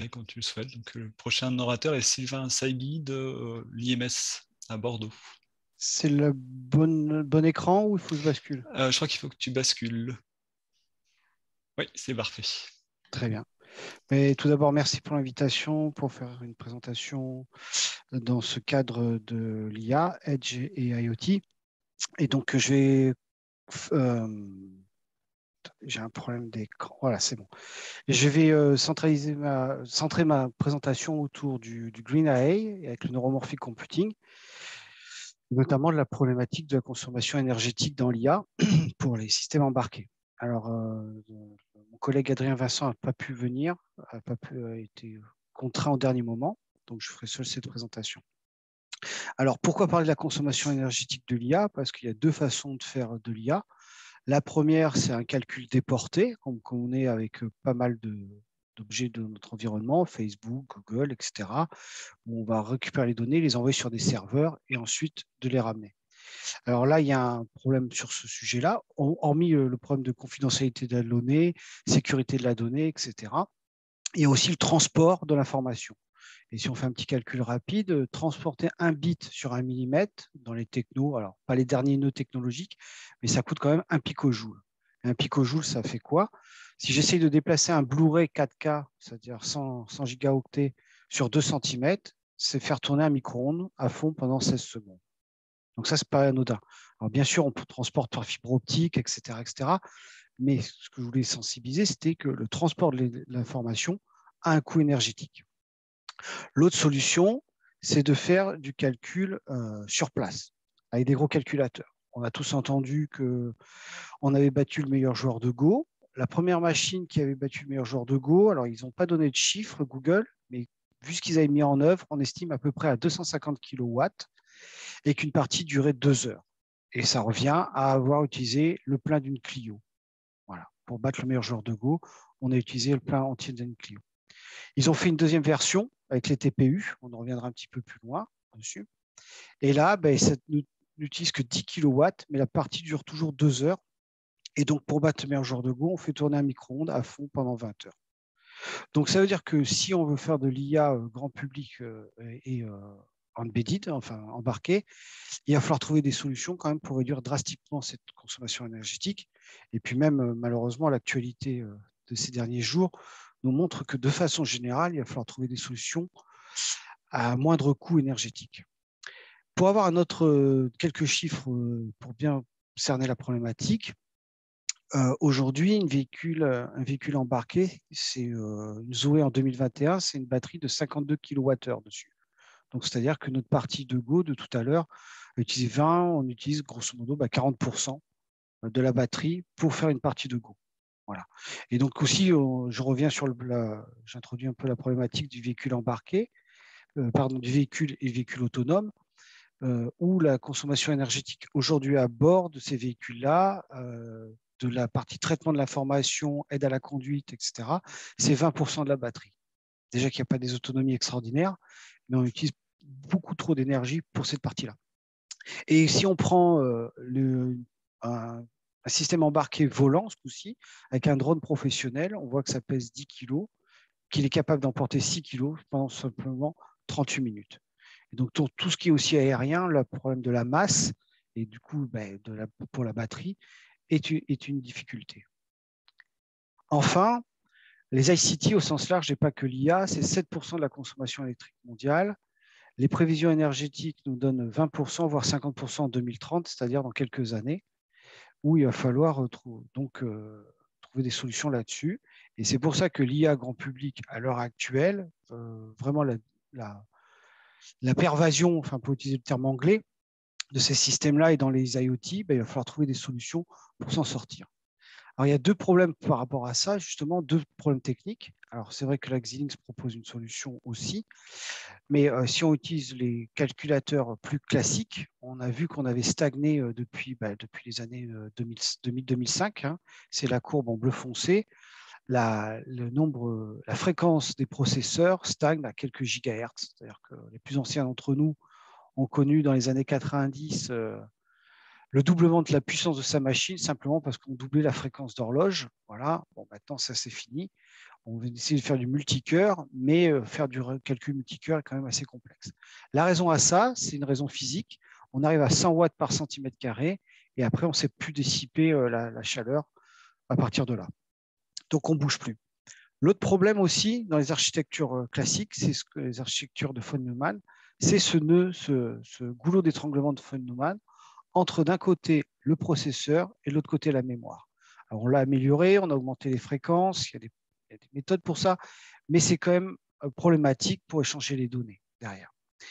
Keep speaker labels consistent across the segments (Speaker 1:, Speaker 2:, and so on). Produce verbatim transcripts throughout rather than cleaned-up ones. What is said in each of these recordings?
Speaker 1: pareil, quand tu le souhaites. Donc, le prochain orateur est Sylvain Sailly de euh, l'I M S à Bordeaux.
Speaker 2: C'est le bon, bon écran ou il faut que je bascule?
Speaker 1: Euh, je crois qu'il faut que tu bascules. Oui, c'est parfait.
Speaker 2: Très bien. Mais tout d'abord, merci pour l'invitation pour faire une présentation dans ce cadre de l'I A, Edge et IoT. Et donc, je vais... Euh, j'ai un problème d'écran. Voilà, c'est bon. Je vais euh, centraliser ma, centrer ma présentation autour du, du Green A I avec le neuromorphic computing, notamment de la problématique de la consommation énergétique dans l'I A pour les systèmes embarqués. Alors, euh, mon collègue Adrien Vincent n'a pas pu venir, a pas pu, a été contraint au dernier moment, donc je ferai seul cette présentation. Alors, pourquoi parler de la consommation énergétique de l'I A? Parce qu'il y a deux façons de faire de l'I A. La première, c'est un calcul déporté, comme on est avec pas mal de, d'objets de notre environnement, Facebook, Google, et cetera, où on va récupérer les données, les envoyer sur des serveurs et ensuite de les ramener. Alors là, il y a un problème sur ce sujet-là, hormis le problème de confidentialité de la donnée, sécurité de la donnée, et cetera. Il y a aussi le transport de l'information. Et si on fait un petit calcul rapide, transporter un bit sur un millimètre dans les technos, alors pas les derniers nœuds technologiques, mais ça coûte quand même un picojoule. Un picojoule, ça fait quoi? Si j'essaye de déplacer un Blu-ray quatre K, c'est-à-dire cent, cent gigaoctets sur deux centimètres, c'est faire tourner un micro-ondes à fond pendant seize secondes. Donc ça, c'est pas anodin. Alors bien sûr, on peut transporter par fibre optique, et cetera, et cetera. Mais ce que je voulais sensibiliser, c'était que le transport de l'information a un coût énergétique. L'autre solution, c'est de faire du calcul euh, sur place, avec des gros calculateurs. On a tous entendu qu'on avait battu le meilleur joueur de Go. La première machine qui avait battu le meilleur joueur de Go, alors ils n'ont pas donné de chiffres, Google, mais vu ce qu'ils avaient mis en œuvre, on estime à peu près à deux cent cinquante kilowatts et qu'une partie durait deux heures. Et ça revient à avoir utilisé le plein d'une Clio. Voilà. Pour battre le meilleur joueur de Go, on a utilisé le plein entier d'une Clio. Ils ont fait une deuxième version avec les T P U, on en reviendra un petit peu plus loin dessus. Et là, ben, ça n'utilise que dix kilowatts, mais la partie dure toujours deux heures. Et donc, pour battre le meilleur joueur de Go, on fait tourner un micro-ondes à fond pendant vingt heures. Donc, ça veut dire que si on veut faire de l'I A euh, grand public euh, et euh, embedded, enfin embarqué, il va falloir trouver des solutions quand même pour réduire drastiquement cette consommation énergétique. Et puis même, euh, malheureusement, l'actualité euh, de ces derniers jours nous montre que de façon générale, il va falloir trouver des solutions à moindre coût énergétique. Pour avoir un autre, euh, quelques chiffres euh, pour bien cerner la problématique, euh, aujourd'hui, une véhicule, un véhicule embarqué, c'est euh, une Zoé en deux mille vingt et un, c'est une batterie de cinquante-deux kilowattheures dessus. Donc, c'est-à-dire que notre partie de Go de tout à l'heure, utilise vingt, on utilise grosso modo bah, quarante pour cent de la batterie pour faire une partie de Go. Voilà. Et donc aussi, euh, je reviens sur le, la, j'introduis un peu la problématique du véhicule embarqué, euh, pardon, du véhicule et véhicule autonome, euh, où la consommation énergétique aujourd'hui à bord de ces véhicules-là, euh, de la partie traitement de l'information, aide à la conduite, et cetera, c'est vingt pour cent de la batterie. Déjà qu'il n'y a pas des autonomies extraordinaires, mais on utilise beaucoup trop d'énergie pour cette partie-là. Et si on prend euh, le, un, un système embarqué volant, ce coup-ci, avec un drone professionnel, on voit que ça pèse dix kilos, qu'il est capable d'emporter six kilos pendant simplement trente-huit minutes. Et donc, pour tout ce qui est aussi aérien, le problème de la masse et du coup, ben, de la, pour la batterie est une, est une difficulté. Enfin, les I C T au sens large et pas que l'I A, c'est sept pour cent de la consommation électrique mondiale. Les prévisions énergétiques nous donnent vingt pour cent, voire cinquante pour cent en deux mille trente, c'est-à-dire dans quelques années, où il va falloir donc, euh, trouver des solutions là-dessus. Et c'est pour ça que l'I A grand public, à l'heure actuelle, euh, vraiment la, la, la pervasion, enfin pour utiliser le terme anglais, de ces systèmes-là et dans les IoT, ben, il va falloir trouver des solutions pour s'en sortir. Alors, il y a deux problèmes par rapport à ça, justement, deux problèmes techniques. Alors, c'est vrai que la Xilinx propose une solution aussi, mais euh, si on utilise les calculateurs plus classiques, on a vu qu'on avait stagné euh, depuis, bah, depuis les années euh, deux mille, deux mille, deux mille cinq. Hein. C'est la courbe en bleu foncé. La, le nombre, la fréquence des processeurs stagne à quelques gigahertz. C'est-à-dire que les plus anciens d'entre nous ont connu dans les années quatre-vingt-dix euh, le doublement de la puissance de sa machine simplement parce qu'on doublait la fréquence d'horloge. Voilà, bon, maintenant ça c'est fini. On va essayer de faire du multicœur, mais faire du calcul multicœur est quand même assez complexe. La raison à ça, c'est une raison physique. On arrive à cent watts par centimètre carré et après, on ne sait plus dissiper la, la chaleur à partir de là. Donc, on ne bouge plus. L'autre problème aussi dans les architectures classiques, c'est ce que les architectures de von Neumann, c'est ce nœud, ce, ce goulot d'étranglement de von Neumann entre d'un côté le processeur et de l'autre côté la mémoire. Alors, on l'a amélioré, on a augmenté les fréquences, il y a des Il y a des méthodes pour ça, mais c'est quand même problématique pour échanger les données derrière.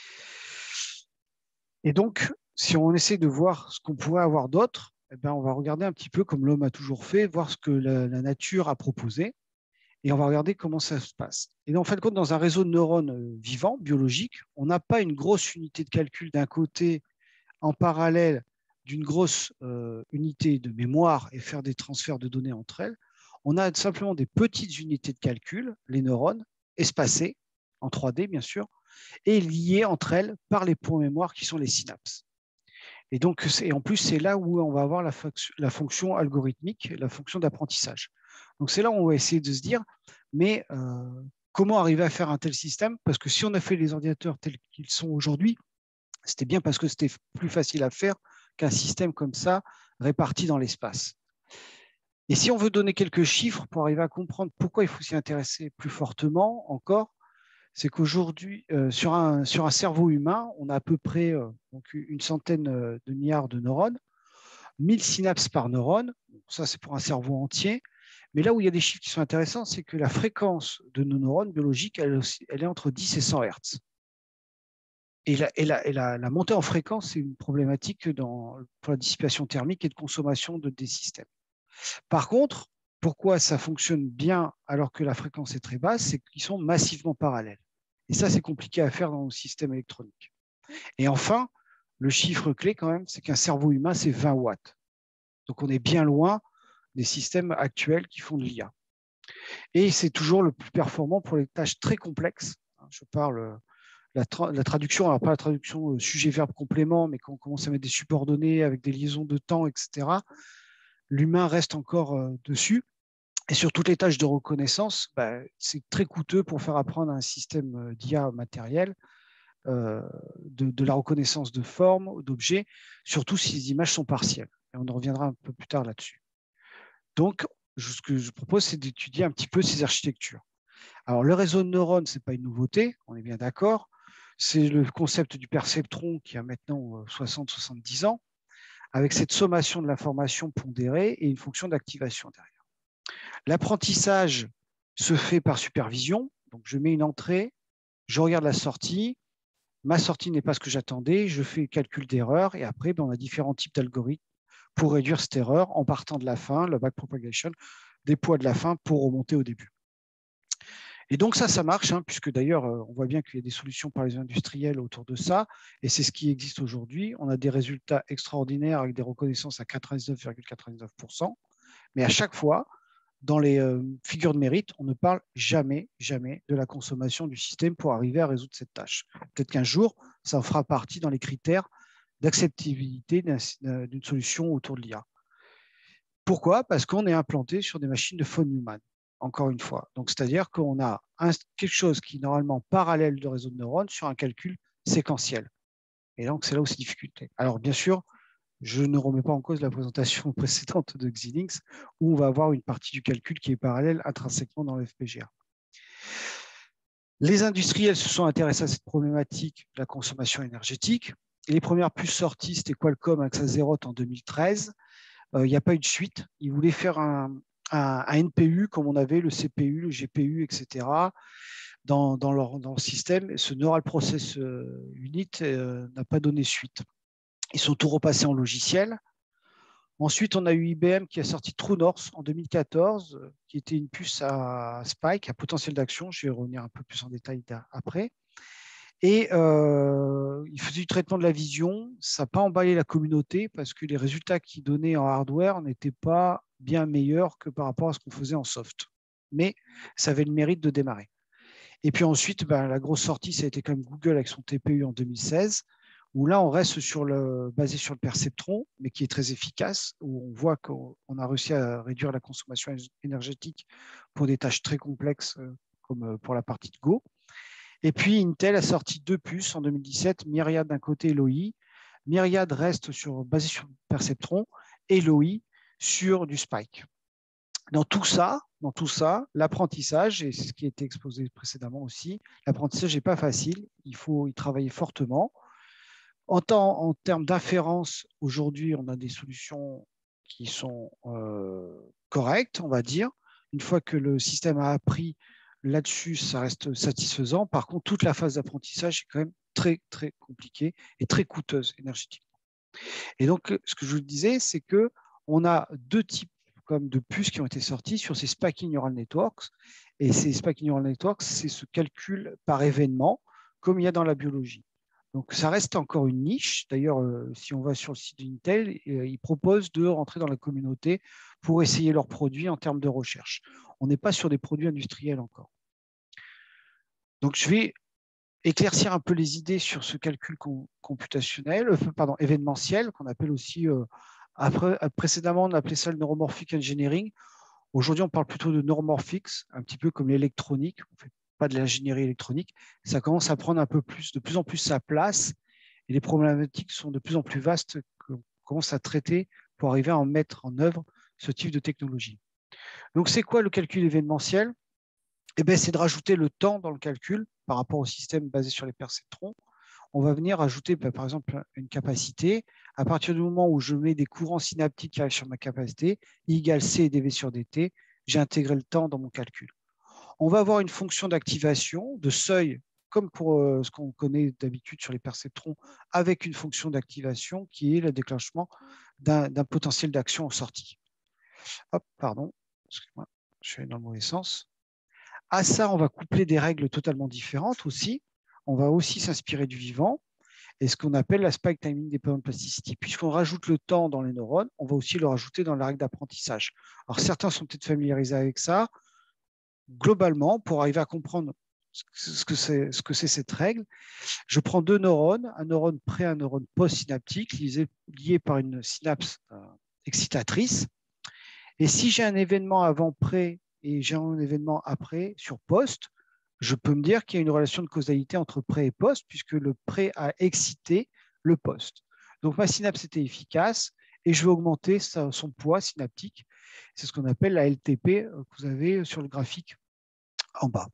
Speaker 2: Et donc, si on essaie de voir ce qu'on pourrait avoir d'autre, eh bien, on va regarder un petit peu comme l'homme a toujours fait, voir ce que la, la nature a proposé, et on va regarder comment ça se passe. Et en fin de compte, dans un réseau de neurones vivants, biologiques, on n'a pas une grosse unité de calcul d'un côté en parallèle d'une grosse euh, unité de mémoire et faire des transferts de données entre elles. On a simplement des petites unités de calcul, les neurones, espacées, en trois D bien sûr, et liées entre elles par les points mémoire qui sont les synapses. Et donc, et en plus, c'est là où on va avoir la, la fonction algorithmique, la fonction d'apprentissage. Donc, c'est là où on va essayer de se dire, mais euh, comment arriver à faire un tel système? Parce que si on a fait les ordinateurs tels qu'ils sont aujourd'hui, c'était bien parce que c'était plus facile à faire qu'un système comme ça réparti dans l'espace. Et si on veut donner quelques chiffres pour arriver à comprendre pourquoi il faut s'y intéresser plus fortement encore, c'est qu'aujourd'hui, euh, sur, un, sur un cerveau humain, on a à peu près euh, donc une centaine de milliards de neurones, mille synapses par neurone. Ça, c'est pour un cerveau entier. Mais là où il y a des chiffres qui sont intéressants, c'est que la fréquence de nos neurones biologiques, elle, aussi, elle est entre dix et cent hertz. Et, la, et, la, et la, la montée en fréquence, c'est une problématique dans, pour la dissipation thermique et de consommation de, des systèmes. Par contre, pourquoi ça fonctionne bien alors que la fréquence est très basse, c'est qu'ils sont massivement parallèles. Et ça, c'est compliqué à faire dans nos systèmes électroniques. Et enfin, le chiffre clé quand même, c'est qu'un cerveau humain, c'est vingt watts. Donc on est bien loin des systèmes actuels qui font de l'I A. Et c'est toujours le plus performant pour les tâches très complexes. Je parle la, tra la traduction, alors pas la traduction sujet-verbe-complément, mais quand on commence à mettre des subordonnés avec des liaisons de temps, et cetera, l'humain reste encore euh, dessus. Et sur toutes les tâches de reconnaissance, bah, c'est très coûteux pour faire apprendre un système d'I A matériel euh, de, de la reconnaissance de formes, d'objets, surtout si les images sont partielles. Et on en reviendra un peu plus tard là-dessus. Donc, ce que je propose, c'est d'étudier un petit peu ces architectures. Alors, le réseau de neurones, ce n'est pas une nouveauté, on est bien d'accord. C'est le concept du perceptron qui a maintenant soixante à soixante-dix ans, avec cette sommation de l'information pondérée et une fonction d'activation derrière. L'apprentissage se fait par supervision. Donc, je mets une entrée, je regarde la sortie. Ma sortie n'est pas ce que j'attendais. Je fais le calcul d'erreur. Et après, ben, on a différents types d'algorithmes pour réduire cette erreur en partant de la fin, le backpropagation, des poids de la fin pour remonter au début. Et donc, ça, ça marche, hein, puisque d'ailleurs, on voit bien qu'il y a des solutions par les industriels autour de ça. Et c'est ce qui existe aujourd'hui. On a des résultats extraordinaires avec des reconnaissances à quatre-vingt-dix-neuf virgule quatre-vingt-dix-neuf pour cent. Mais à chaque fois, dans les euh, figures de mérite, on ne parle jamais, jamais de la consommation du système pour arriver à résoudre cette tâche. Peut-être qu'un jour, ça en fera partie dans les critères d'acceptabilité d'une solution autour de l'I A. Pourquoi? Parce qu'on est implanté sur des machines de von Neumann, encore une fois. Donc, c'est-à-dire qu'on a un, quelque chose qui est normalement parallèle de réseau de neurones sur un calcul séquentiel. Et donc, c'est là où c'est difficulté. Alors, bien sûr, je ne remets pas en cause la présentation précédente de Xilinx, où on va avoir une partie du calcul qui est parallèle intrinsèquement dans le F P G A. Les industriels se sont intéressés à cette problématique de la consommation énergétique. Et les premières puces sorties, c'était Qualcomm avec sa Zeroth en deux mille treize. Euh, il n'y a pas eu de suite. Ils voulaient faire un, un, un N P U comme on avait le C P U, le G P U, et cetera dans, dans, leur, dans le système. Et ce Neural Process Unit euh, n'a pas donné suite. Ils sont tout repassés en logiciel. Ensuite, on a eu I B M qui a sorti True North en deux mille quatorze, qui était une puce à spike, à potentiel d'action. Je vais revenir un peu plus en détail après. Et euh, il faisait du traitement de la vision. Ça n'a pas emballé la communauté parce que les résultats qu'ils donnaient en hardware n'étaient pas bien meilleurs que par rapport à ce qu'on faisait en soft. Mais ça avait le mérite de démarrer. Et puis ensuite, ben, la grosse sortie, ça a été quand même Google avec son T P U en deux mille seize, où là, on reste sur le, basé sur le perceptron, mais qui est très efficace, où on voit qu'on a réussi à réduire la consommation énergétique pour des tâches très complexes, comme pour la partie de Go. Et puis, Intel a sorti deux puces en deux mille dix-sept, Myriad d'un côté et Loi. Myriad reste sur, basé sur le perceptron et Loi sur du Spike. Dans tout ça, dans tout ça, l'apprentissage, et c'est ce qui a été exposé précédemment aussi, l'apprentissage n'est pas facile, il faut y travailler fortement. En, temps, en termes d'inférence, aujourd'hui, on a des solutions qui sont euh, correctes, on va dire. Une fois que le système a appris là-dessus, ça reste satisfaisant. Par contre, toute la phase d'apprentissage est quand même très, très compliquée et très coûteuse énergétiquement. Et donc, ce que je vous disais, c'est qu'on a deux types comme de puces qui ont été sorties sur ces Spiking Neural Networks. Et ces Spiking Neural Networks, c'est ce calcul par événement, comme il y a dans la biologie. Donc, ça reste encore une niche. D'ailleurs, euh, si on va sur le site d'Intel, euh, ils proposent de rentrer dans la communauté pour essayer leurs produits en termes de recherche. On n'est pas sur des produits industriels encore. Donc, je vais éclaircir un peu les idées sur ce calcul computationnel, euh, pardon, événementiel, qu'on appelle aussi, euh, après, précédemment, on appelait ça le neuromorphic engineering. Aujourd'hui, on parle plutôt de neuromorphics, un petit peu comme l'électronique. On ne fait pas de l'ingénierie électronique. Ça commence à prendre un peu plus, de plus en plus sa place, et les problématiques sont de plus en plus vastes qu'on commence à traiter pour arriver à en mettre en œuvre ce type de technologie. Donc, c'est quoi le calcul événementiel? Eh bien, c'est de rajouter le temps dans le calcul par rapport au système basé sur les perceptrons. On va venir ajouter, bah, par exemple, une capacité. À partir du moment où je mets des courants synaptiques qui arrivent sur ma capacité, I égale C dV sur dt, j'ai intégré le temps dans mon calcul. On va avoir une fonction d'activation, de seuil, comme pour euh, ce qu'on connaît d'habitude sur les perceptrons, avec une fonction d'activation qui est le déclenchement d'un potentiel d'action en sortie. Hop, pardon, excusez-moi, je suis dans le mauvais sens. À ça, on va coupler des règles totalement différentes aussi. On va aussi s'inspirer du vivant et ce qu'on appelle la spike timing dependent plasticity. Puisqu'on rajoute le temps dans les neurones, on va aussi le rajouter dans la règle d'apprentissage. Alors, certains sont peut-être familiarisés avec ça. Globalement, pour arriver à comprendre ce que c'est ce que c'est cette règle, je prends deux neurones, un neurone pré, un neurone post-synaptique, liés, liés par une synapse euh, excitatrice. Et si j'ai un événement avant pré et j'ai un événement après sur post, je peux me dire qu'il y a une relation de causalité entre pré et post, puisque le pré a excité le post. Donc ma synapse était efficace et je vais augmenter sa, son poids synaptique. C'est ce qu'on appelle la L T P que vous avez sur le graphique en bas.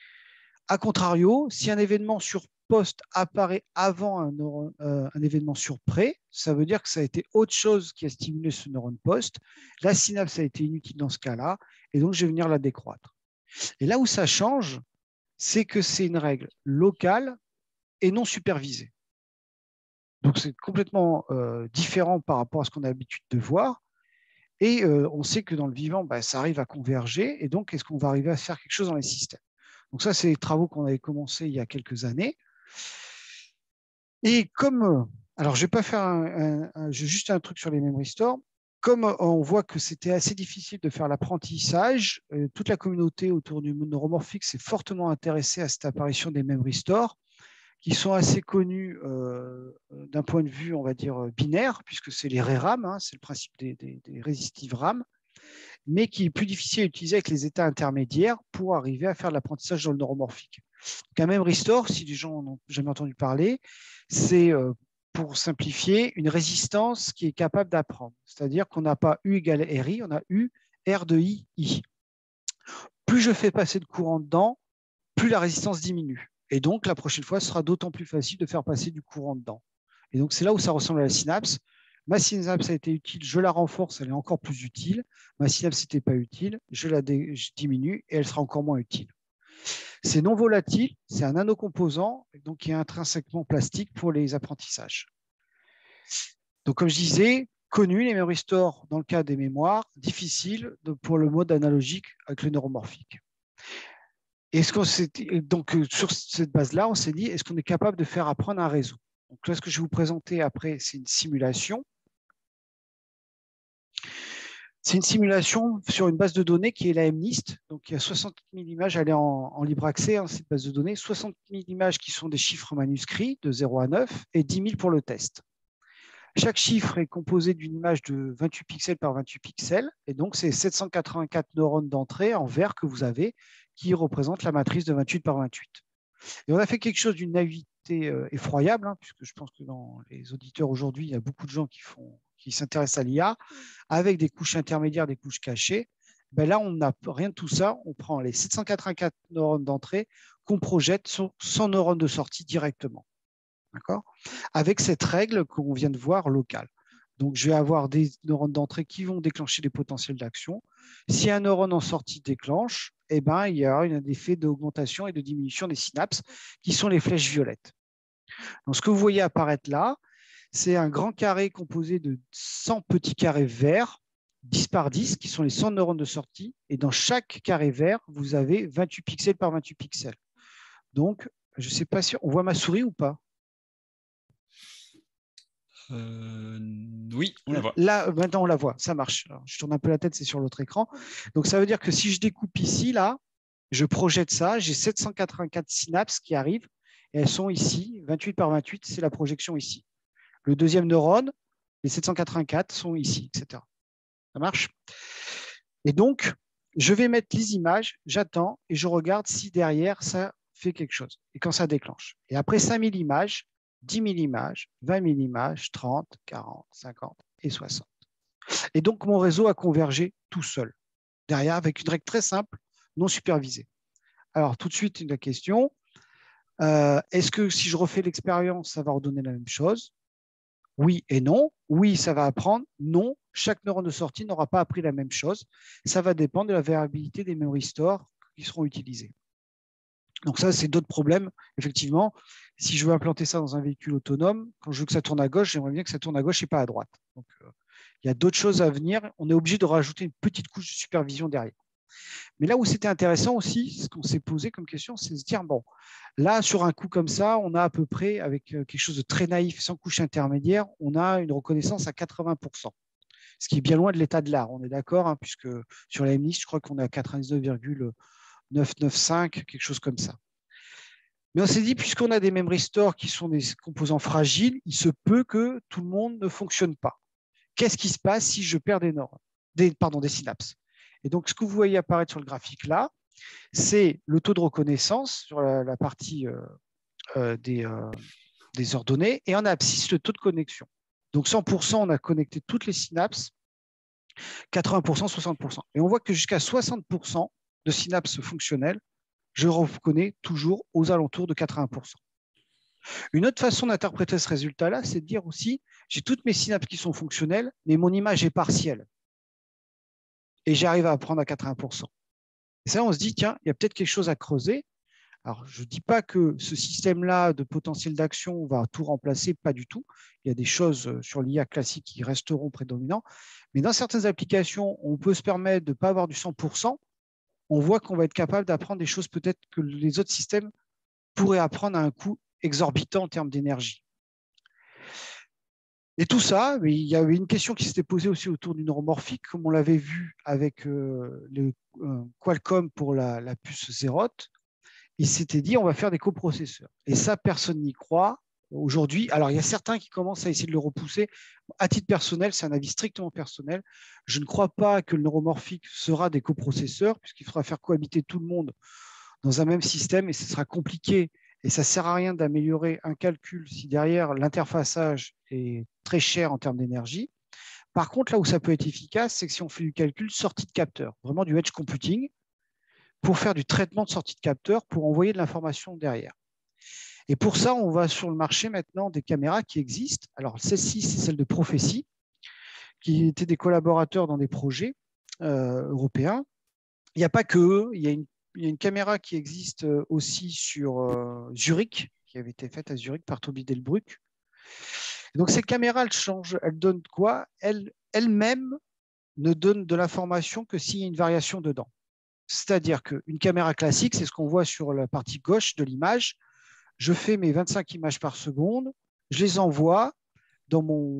Speaker 2: A contrario, si un événement sur post apparaît avant un, neurone, euh, un événement sur pré, ça veut dire que ça a été autre chose qui a stimulé ce neurone post. La synapse a été inutile dans ce cas-là, et donc je vais venir la décroître. Et là où ça change, c'est que c'est une règle locale et non supervisée. Donc c'est complètement euh, différent par rapport à ce qu'on a l'habitude de voir. Et euh, on sait que dans le vivant, bah, ça arrive à converger. Et donc, est-ce qu'on va arriver à faire quelque chose dans les systèmes? Donc ça, c'est des travaux qu'on avait commencé il y a quelques années. Et comme, alors je vais pas faire un, un, un, juste un truc sur les memory stores. Comme on voit que c'était assez difficile de faire l'apprentissage, euh, toute la communauté autour du neuromorphique s'est fortement intéressée à cette apparition des memory stores, qui sont assez connus euh, d'un point de vue, on va dire, binaire, puisque c'est les RERAM, hein, c'est le principe des, des, des resistive RAM, mais qui est plus difficile à utiliser avec les états intermédiaires pour arriver à faire de l'apprentissage dans le neuromorphique. Donc, un memory store, si les gens n'ont jamais entendu parler, c'est, euh, pour simplifier, une résistance qui est capable d'apprendre. C'est-à-dire qu'on n'a pas U égale R I, on a U, R de I, I. Plus je fais passer de courant dedans, plus la résistance diminue. Et donc, la prochaine fois, ce sera d'autant plus facile de faire passer du courant dedans. Et donc, c'est là où ça ressemble à la synapse. Ma synapse a été utile, je la renforce, elle est encore plus utile. Ma synapse n'était pas utile, je la je diminue et elle sera encore moins utile. C'est non volatile, c'est un nanocomposant, donc qui est intrinsèquement plastique pour les apprentissages. Donc, comme je disais, connu, les memory stores dans le cas des mémoires, difficile pour le mode analogique avec le neuromorphique. Et ce qu'on s'est, donc, sur cette base-là, on s'est dit, est-ce qu'on est capable de faire apprendre un réseau? Donc là, ce que je vais vous présenter après, c'est une simulation. C'est une simulation sur une base de données qui est la MNIST. Donc, il y a soixante mille images, elle est en, en libre accès, hein, cette base de données. soixante mille images qui sont des chiffres manuscrits de zéro à neuf et dix mille pour le test. Chaque chiffre est composé d'une image de vingt-huit pixels par vingt-huit pixels. Et donc, c'est sept cent quatre-vingt-quatre neurones d'entrée en vert que vous avez qui représentent la matrice de vingt-huit par vingt-huit. Et on a fait quelque chose d'une naïveté euh, effroyable, hein, puisque je pense que dans les auditeurs aujourd'hui, il y a beaucoup de gens qui, font, qui s'intéressent à l'I A, avec des couches intermédiaires, des couches cachées. Ben là, on n'a rien de tout ça. On prend les sept cent quatre-vingt-quatre neurones d'entrée qu'on projette sur cent neurones de sortie directement. D'accord ? Avec cette règle qu'on vient de voir locale. Donc, je vais avoir des neurones d'entrée qui vont déclencher des potentiels d'action. Si un neurone en sortie déclenche, eh ben, il y aura un effet d'augmentation et de diminution des synapses qui sont les flèches violettes. Donc, ce que vous voyez apparaître là, c'est un grand carré composé de cent petits carrés verts, dix par dix, qui sont les cent neurones de sortie. Et dans chaque carré vert, vous avez vingt-huit pixels par vingt-huit pixels. Donc, je ne sais pas si on voit ma souris ou pas.
Speaker 1: Euh, oui, on la voit.
Speaker 2: Là, maintenant, on la voit, ça marche. Alors, je tourne un peu la tête, c'est sur l'autre écran. Donc, ça veut dire que si je découpe ici, là, je projette ça, j'ai sept cent quatre-vingt-quatre synapses qui arrivent, et elles sont ici, vingt-huit par vingt-huit, c'est la projection ici. Le deuxième neurone, les sept cent quatre-vingt-quatre sont ici, et cetera. Ça marche? Et donc, je vais mettre les images, j'attends, et je regarde si derrière, ça fait quelque chose, et quand ça déclenche. Et après cinq mille images, dix mille images, vingt mille images, trente, quarante, cinquante et soixante. Et donc, mon réseau a convergé tout seul, derrière, avec une règle très simple, non supervisée. Alors, tout de suite, la question, euh, est-ce que si je refais l'expérience, ça va redonner la même chose? Oui et non. Oui, ça va apprendre. Non, chaque neurone de sortie n'aura pas appris la même chose. Ça va dépendre de la variabilité des memory stores qui seront utilisés. Donc ça, c'est d'autres problèmes. Effectivement, si je veux implanter ça dans un véhicule autonome, quand je veux que ça tourne à gauche, j'aimerais bien que ça tourne à gauche et pas à droite. Donc, euh, il y a d'autres choses à venir. On est obligé de rajouter une petite couche de supervision derrière. Mais là où c'était intéressant aussi, ce qu'on s'est posé comme question, c'est de se dire, bon, là, sur un coup comme ça, on a à peu près, avec quelque chose de très naïf, sans couche intermédiaire, on a une reconnaissance à quatre-vingts pour cent. Ce qui est bien loin de l'état de l'art, on est d'accord, hein, puisque sur la MNIST, je crois qu'on est à quatre-vingt-dix-neuf virgule neuf cent quatre-vingt-quinze, quelque chose comme ça. Mais on s'est dit, puisqu'on a des memory stores qui sont des composants fragiles, il se peut que tout le monde ne fonctionne pas. Qu'est-ce qui se passe si je perds des neurones, des, pardon, des synapses? Et donc, ce que vous voyez apparaître sur le graphique là, c'est le taux de reconnaissance sur la, la partie euh, euh, des, euh, des ordonnées, et en abscisse, le taux de connexion. Donc, cent pour cent, on a connecté toutes les synapses, quatre-vingts pour cent, soixante pour cent. Et on voit que jusqu'à soixante pour cent de synapses fonctionnelles, je reconnais toujours aux alentours de quatre-vingts pour cent. Une autre façon d'interpréter ce résultat-là, c'est de dire aussi, j'ai toutes mes synapses qui sont fonctionnelles, mais mon image est partielle. Et j'arrive à apprendre à quatre-vingts pour cent. Et ça, on se dit, tiens, il y a peut-être quelque chose à creuser. Alors, je ne dis pas que ce système-là de potentiel d'action va tout remplacer, pas du tout. Il y a des choses sur l'I A classique qui resteront prédominants. Mais dans certaines applications, on peut se permettre de ne pas avoir du cent pour cent. On voit qu'on va être capable d'apprendre des choses peut-être que les autres systèmes pourraient apprendre à un coût exorbitant en termes d'énergie. Et tout ça, il y avait une question qui s'était posée aussi autour du neuromorphique, comme on l'avait vu avec euh, le euh, Qualcomm pour la, la puce Zeroth. Il s'était dit, on va faire des coprocesseurs. Et ça, personne n'y croit aujourd'hui. Alors, il y a certains qui commencent à essayer de le repousser. À titre personnel, c'est un avis strictement personnel. Je ne crois pas que le neuromorphique sera des coprocesseurs, puisqu'il faudra faire cohabiter tout le monde dans un même système, et ce sera compliqué. Et ça ne sert à rien d'améliorer un calcul si derrière l'interfaçage est très cher en termes d'énergie. Par contre, là où ça peut être efficace, c'est que si on fait du calcul sortie de capteur, vraiment du edge computing, pour faire du traitement de sortie de capteur, pour envoyer de l'information derrière. Et pour ça, on va sur le marché maintenant des caméras qui existent. Alors, celle-ci, c'est celle de Prophecy, qui étaient des collaborateurs dans des projets euh, européens. Il n'y a pas que eux, il y a une Il y a une caméra qui existe aussi sur euh, Zurich, qui avait été faite à Zurich par Toby Delbrück. Et donc, cette caméra, elle change, elle donne quoi? Elle, elle-même ne donne de l'information que s'il y a une variation dedans. C'est-à-dire qu'une caméra classique, c'est ce qu'on voit sur la partie gauche de l'image. Je fais mes vingt-cinq images par seconde, je les envoie dans mon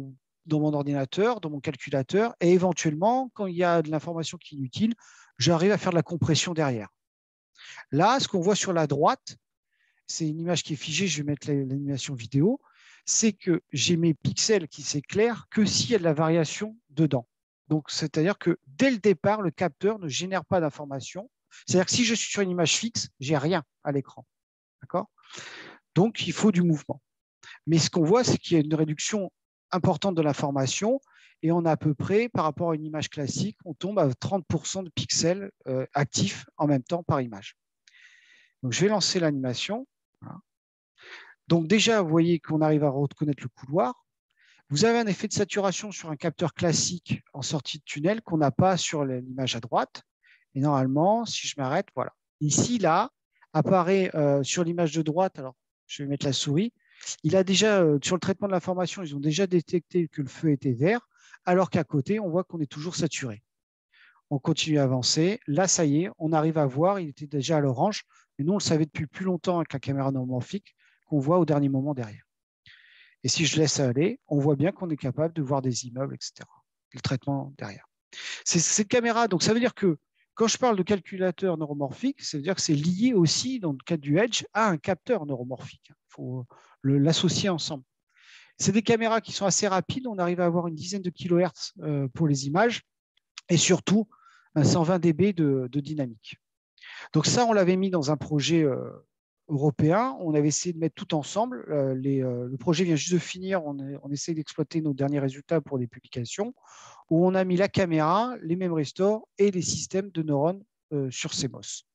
Speaker 2: dans mon ordinateur, dans mon calculateur, et éventuellement, quand il y a de l'information qui est inutile, j'arrive à faire de la compression derrière. Là, ce qu'on voit sur la droite, c'est une image qui est figée, je vais mettre l'animation vidéo, c'est que j'ai mes pixels qui s'éclairent que s'il y a de la variation dedans. Donc, c'est-à-dire que dès le départ, le capteur ne génère pas d'information. C'est-à-dire que si je suis sur une image fixe, j'ai rien à l'écran. D'accord ? Donc, il faut du mouvement. Mais ce qu'on voit, c'est qu'il y a une réduction importante de l'information et on a à peu près, par rapport à une image classique, on tombe à trente pour cent de pixels euh, actifs en même temps par image. Donc, je vais lancer l'animation. Voilà. Donc, déjà, vous voyez qu'on arrive à reconnaître le couloir. Vous avez un effet de saturation sur un capteur classique en sortie de tunnel qu'on n'a pas sur l'image à droite. Et normalement, si je m'arrête, voilà. Ici, là, apparaît euh, sur l'image de droite, alors je vais mettre la souris, il a déjà, euh, sur le traitement de l'information, ils ont déjà détecté que le feu était vert, alors qu'à côté, on voit qu'on est toujours saturé. On continue à avancer. Là, ça y est, on arrive à voir, il était déjà à l'orange, mais nous, on le savait depuis plus longtemps avec la caméra neuromorphique qu'on voit au dernier moment derrière. Et si je laisse aller, on voit bien qu'on est capable de voir des immeubles, et cetera. Le traitement derrière. C'est cette caméra, donc ça veut dire que quand je parle de calculateur neuromorphique, ça veut dire que c'est lié aussi, dans le cas du Edge, à un capteur neuromorphique. Il faut l'associer ensemble. C'est des caméras qui sont assez rapides. On arrive à avoir une dizaine de kilohertz pour les images et surtout un cent vingt décibels de, de dynamique. Donc ça, on l'avait mis dans un projet euh, européen. On avait essayé de mettre tout ensemble. Euh, les, euh, le projet vient juste de finir. On, est, on essaie d'exploiter nos derniers résultats pour des publications où on a mis la caméra, les memory stores et les systèmes de neurones euh, sur C M O S.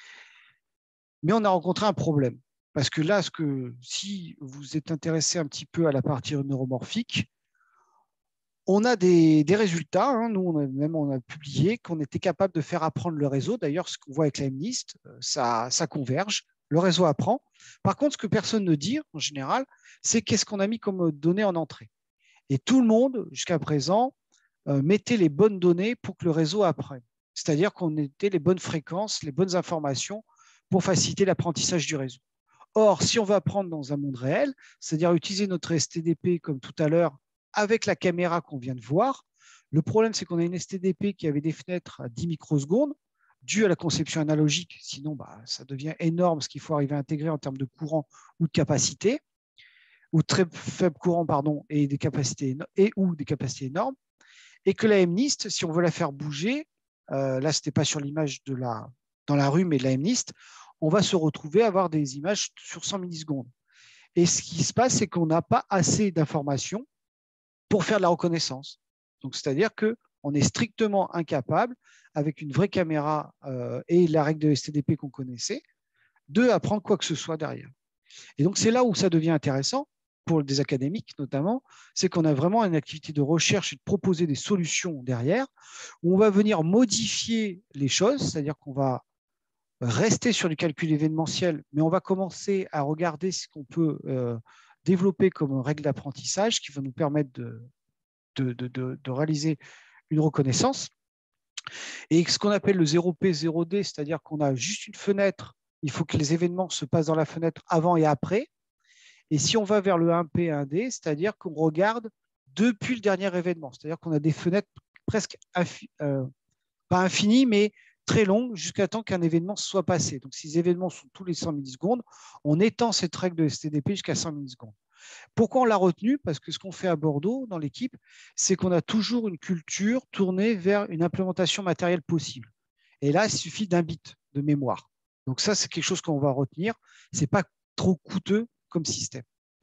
Speaker 2: Mais on a rencontré un problème. Parce que là, ce que, si vous êtes intéressé un petit peu à la partie neuromorphique, on a des, des résultats. Hein, nous, on a, même on a publié qu'on était capable de faire apprendre le réseau. D'ailleurs, ce qu'on voit avec la MNIST, ça, ça converge. Le réseau apprend. Par contre, ce que personne ne dit, en général, c'est qu'est-ce qu'on a mis comme données en entrée. Et tout le monde, jusqu'à présent, euh, mettait les bonnes données pour que le réseau apprenne. C'est-à-dire qu'on mettait les bonnes fréquences, les bonnes informations pour faciliter l'apprentissage du réseau. Or, si on veut apprendre dans un monde réel, c'est-à-dire utiliser notre S T D P comme tout à l'heure avec la caméra qu'on vient de voir, le problème, c'est qu'on a une S T D P qui avait des fenêtres à dix microsecondes, dû à la conception analogique. Sinon, bah, ça devient énorme ce qu'il faut arriver à intégrer en termes de courant ou de capacité, ou très faible courant, pardon, et des capacités et ou des capacités énormes. Et que la MNIST, si on veut la faire bouger, euh, là, ce n'était pas sur l'image de la, dans la rue, mais de la MNIST, on va se retrouver à avoir des images sur cent millisecondes. Et ce qui se passe, c'est qu'on n'a pas assez d'informations pour faire de la reconnaissance. Donc, c'est-à-dire qu'on est strictement incapable, avec une vraie caméra euh, et la règle de S T D P qu'on connaissait, de apprendre quoi que ce soit derrière. Et donc, c'est là où ça devient intéressant, pour des académiques notamment, c'est qu'on a vraiment une activité de recherche et de proposer des solutions derrière, où on va venir modifier les choses, c'est-à-dire qu'on va rester sur du calcul événementiel, mais on va commencer à regarder ce qu'on peut euh, développer comme règle d'apprentissage qui va nous permettre de, de, de, de, de réaliser une reconnaissance. Et ce qu'on appelle le zéro P, zéro D, c'est-à-dire qu'on a juste une fenêtre, il faut que les événements se passent dans la fenêtre avant et après. Et si on va vers le un P, un D, c'est-à-dire qu'on regarde depuis le dernier événement, c'est-à-dire qu'on a des fenêtres presque infi, euh, pas infinies, mais très longues jusqu'à temps qu'un événement soit passé. Donc, si les événements sont tous les cent millisecondes, on étend cette règle de S T D P jusqu'à cent millisecondes. Pourquoi on l'a retenu? Parce que ce qu'on fait à Bordeaux, dans l'équipe, c'est qu'on a toujours une culture tournée vers une implémentation matérielle possible. Et là, il suffit d'un bit de mémoire. Donc ça, c'est quelque chose qu'on va retenir. Ce n'est pas trop coûteux comme système.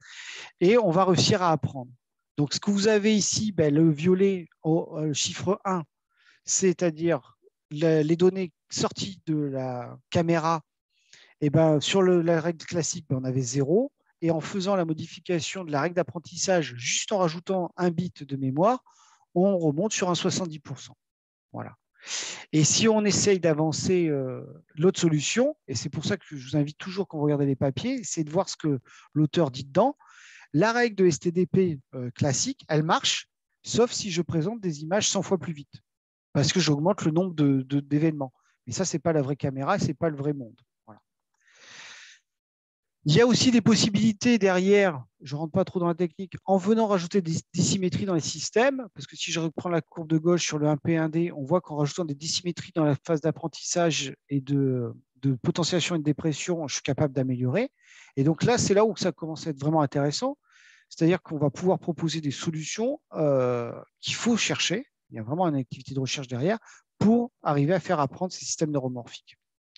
Speaker 2: Et on va réussir à apprendre. Donc, ce que vous avez ici, ben, le violet au euh, chiffre un, c'est-à-dire les données sorties de la caméra, et ben, sur le, la règle classique, ben, on avait zéro. Et en faisant la modification de la règle d'apprentissage, juste en rajoutant un bit de mémoire, on remonte sur un soixante-dix pour cent. Voilà. Et si on essaye d'avancer euh, l'autre solution, et c'est pour ça que je vous invite toujours quand vous regardez les papiers, c'est de voir ce que l'auteur dit dedans. La règle de S T D P euh, classique, elle marche, sauf si je présente des images cent fois plus vite, parce que j'augmente le nombre de, de, d'événements. Mais ça, ce n'est pas la vraie caméra, ce n'est pas le vrai monde. Voilà. Il y a aussi des possibilités derrière, je ne rentre pas trop dans la technique, en venant rajouter des, des symétries dans les systèmes, parce que si je reprends la courbe de gauche sur le un P un D, on voit qu'en rajoutant des dissymétries dans la phase d'apprentissage et de, de potentiation et de dépression, je suis capable d'améliorer. Et donc là, c'est là où ça commence à être vraiment intéressant, c'est-à-dire qu'on va pouvoir proposer des solutions euh, qu'il faut chercher, il y a vraiment une activité de recherche derrière, pour arriver à faire apprendre ces systèmes neuromorphiques.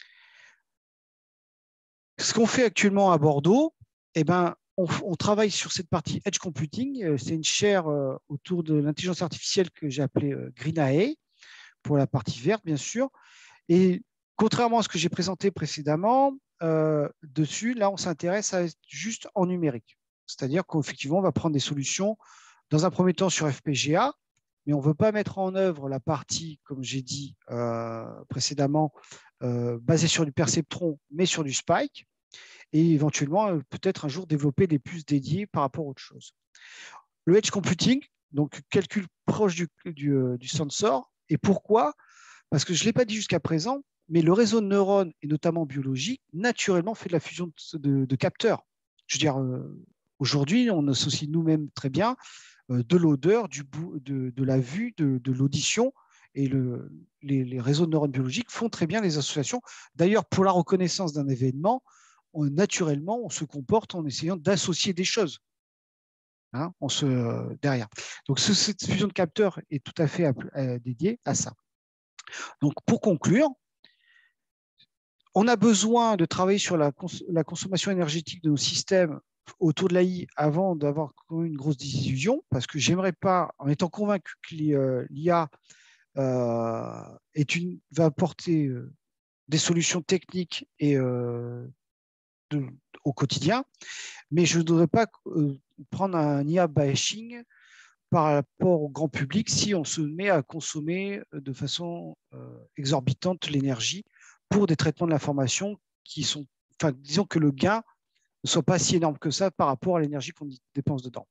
Speaker 2: Ce qu'on fait actuellement à Bordeaux, eh ben, on, on travaille sur cette partie Edge Computing. C'est une chaire euh, autour de l'intelligence artificielle que j'ai appelée euh, Green A I, pour la partie verte, bien sûr. Et contrairement à ce que j'ai présenté précédemment, euh, dessus, là, on s'intéresse à être juste en numérique. C'est-à-dire qu'effectivement, on va prendre des solutions, dans un premier temps sur F P G A, mais on ne veut pas mettre en œuvre la partie, comme j'ai dit euh, précédemment, euh, basée sur du perceptron, mais sur du spike, et éventuellement, euh, peut-être un jour développer des puces dédiées par rapport à autre chose. Le edge computing, donc calcul proche du, du, euh, du sensor, et pourquoi? Parce que je ne l'ai pas dit jusqu'à présent, mais le réseau de neurones, et notamment biologique, naturellement fait de la fusion de, de, de capteurs. Je veux dire, euh, aujourd'hui, on associe nous-mêmes très bien euh, de l'odeur, du de, de la vue, de, de l'audition, et le, les, les, réseaux de neurones biologiques font très bien les associations. D'ailleurs, pour la reconnaissance d'un événement, on, naturellement, on se comporte en essayant d'associer des choses. Hein, on se, euh, derrière. Donc, ce, cette fusion de capteurs est tout à fait euh, dédiée à ça. Donc, pour conclure, on a besoin de travailler sur la, cons la consommation énergétique de nos systèmes autour de l'A I avant d'avoir une grosse diffusion, parce que j'aimerais pas, en étant convaincu que l'I A euh, est une, va apporter euh, des solutions techniques et, euh, de, au quotidien, mais je ne voudrais pas euh, prendre un I A bashing par rapport au grand public si on se met à consommer de façon euh, exorbitante l'énergie pour des traitements de l'information qui sont, enfin, disons que le gain ne soit pas si énorme que ça par rapport à l'énergie qu'on dépense dedans.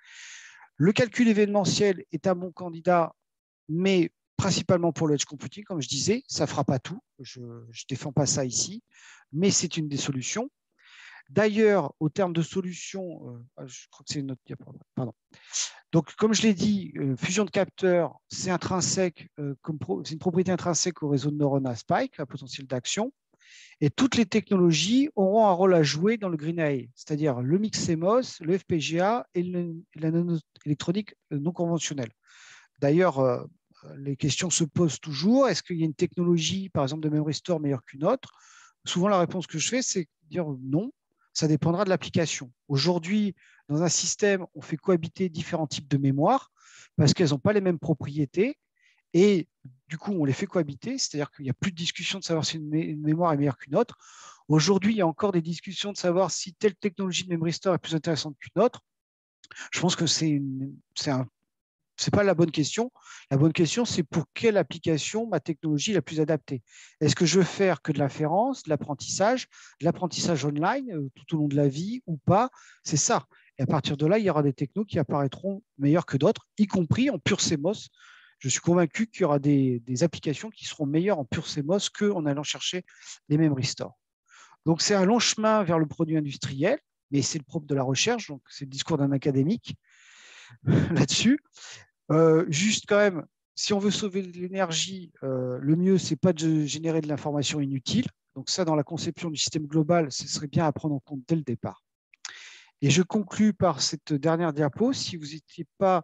Speaker 2: Le calcul événementiel est un bon candidat, mais principalement pour le edge computing, comme je disais, ça ne fera pas tout. Je ne défends pas ça ici, mais c'est une des solutions. D'ailleurs, au terme de solutions, euh, je crois que c'est une autre diapo, pardon. Donc, comme je l'ai dit, euh, fusion de capteurs, c'est intrinsèque, euh, c'est une propriété intrinsèque au réseau de neurones à spike, à potentiel d'action. Et toutes les technologies auront un rôle à jouer dans le Green A I, c'est-à-dire le mix C M O S, le F P G A et le, la nanoélectronique non conventionnelle. D'ailleurs, euh, les questions se posent toujours. Est-ce qu'il y a une technologie, par exemple, de memory store meilleure qu'une autre? Souvent, la réponse que je fais, c'est de dire non. Ça dépendra de l'application. Aujourd'hui, dans un système, on fait cohabiter différents types de mémoire parce qu'elles n'ont pas les mêmes propriétés. Et du coup, on les fait cohabiter, c'est-à-dire qu'il n'y a plus de discussion de savoir si une, mé une mémoire est meilleure qu'une autre. Aujourd'hui, il y a encore des discussions de savoir si telle technologie de memory store est plus intéressante qu'une autre. Je pense que c'est un c'est pas la bonne question. La bonne question, c'est pour quelle application ma technologie est la plus adaptée. Est-ce que je veux faire que de l'inférence, de l'apprentissage, de l'apprentissage online euh, tout au long de la vie ou pas? C'est ça. Et à partir de là, il y aura des technos qui apparaîtront meilleurs que d'autres, y compris en pur C M O S. Je suis convaincu qu'il y aura des, des applications qui seront meilleures en pur C M O S qu'en allant chercher les memory stores. Donc, c'est un long chemin vers le produit industriel, mais c'est le propre de la recherche, donc c'est le discours d'un académique là-dessus. Euh, juste quand même, si on veut sauver l'énergie, euh, le mieux, c'est pas de générer de l'information inutile. Donc ça, dans la conception du système global, ce serait bien à prendre en compte dès le départ. Et je conclus par cette dernière diapo. Si vous n'étiez pas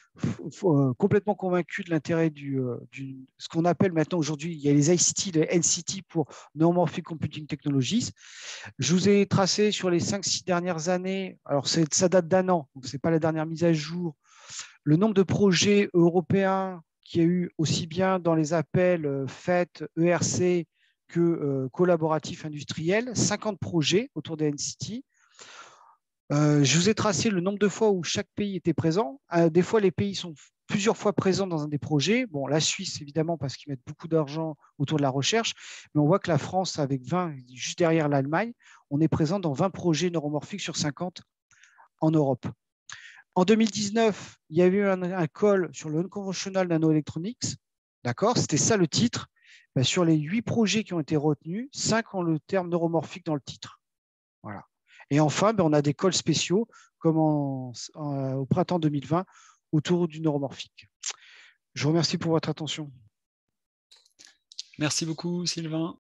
Speaker 2: euh, complètement convaincu de l'intérêt du, euh, du ce qu'on appelle maintenant aujourd'hui, il y a les I C T, les N C T pour Neuromorphic Computing Technologies. Je vous ai tracé sur les cinq six dernières années, alors ça date d'un an, donc ce n'est pas la dernière mise à jour, le nombre de projets européens qu'il y a eu aussi bien dans les appels F E T, E R C que euh, collaboratifs industriels, cinquante projets autour des N C T. Euh, je vous ai tracé le nombre de fois où chaque pays était présent. Euh, des fois, les pays sont plusieurs fois présents dans un des projets. Bon, la Suisse, évidemment, parce qu'ils mettent beaucoup d'argent autour de la recherche, mais on voit que la France, avec vingt, juste derrière l'Allemagne, on est présent dans vingt projets neuromorphiques sur cinquante en Europe. En deux mille dix-neuf, il y a eu un, un call sur le Unconventional Nanoelectronics. D'accord, c'était ça le titre. Ben, sur les huit projets qui ont été retenus, cinq ont le terme neuromorphique dans le titre. Voilà. Et enfin, ben, on a des calls spéciaux comme en, en, au printemps deux mille vingt autour du neuromorphique. Je vous remercie pour votre attention.
Speaker 1: Merci beaucoup, Sylvain.